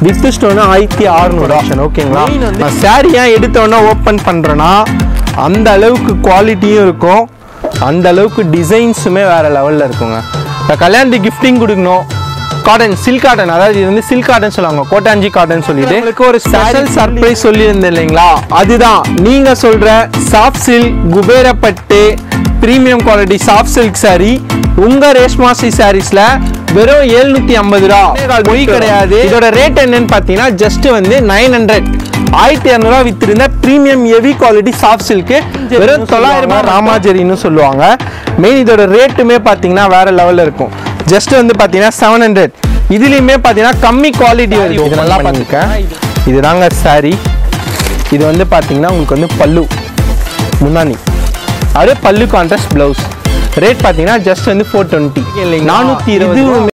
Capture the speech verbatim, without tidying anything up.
With stone ஆயிரத்தி அறுநூறு option. ஓகேங்களா? சாரியா எடுத்தோன்னா ஓப்பன் பண்ணுறேன்னா அந்த அளவுக்கு குவாலிட்டியும் இருக்கும், அந்த அளவுக்கு டிசைன்ஸுமே வேறு லெவலில் இருக்குங்க. இப்போ கல்யாணத்துக்கு கிஃப்டிங் கொடுக்கணும், காட்டன் சில்க் காட்டன், அதாவது இது வந்து சில்க் காட்டன் சொல்லுவாங்க, கோட்டாஞ்சி காட்டன் சொல்லிட்டு உங்களுக்கு ஒரு ஸ்பெஷல் சர்ப்ரைஸ் சொல்லியிருந்தேன் இல்லைங்களா? அதுதான் நீங்கள் சொல்கிற சாஃப்ட் சில்க் குபேரப்பட்டு premium quality soft silk sari உங்கள் ரேஷ்மா ஸ்ரீ சாரீஸில் வெறும் எழுநூற்றி ஐம்பது ரூபா மொழி கிடையாது. இதோட ரேட் என்னன்னு பார்த்தீங்கன்னா ஜஸ்ட் வந்து நைன் ஹண்ட்ரட் ஆயிரத்தி இரநூறுவா வித்திருந்த premium heavy quality soft silk வெறும் தொள்ளாயிரம் ரூபாய் ராமாஜரின்னு சொல்லுவாங்க. மெயின் இதோட ரேட்டுமே பார்த்தீங்கன்னா வேற லெவலில் இருக்கும். ஜஸ்ட் வந்து பார்த்தீங்கன்னா செவன் ஹண்ட்ரட் இதுலேயுமே பார்த்தீங்கன்னா கம்மி குவாலிட்டி வருது. இது நல்லா பார்த்துக்கேன். இதுதாங்க சாரி. இது வந்து பார்த்தீங்கன்னா உங்களுக்கு வந்து பல்லு முன்னாடி அது பல்லு கான்ட்ராஸ்ட் ப்ளவுஸ். ரேட் பார்த்தீங்கன்னா ஜஸ்ட் வந்து ஃபோர் டுவெண்ட்டி நானூற்றி இருபது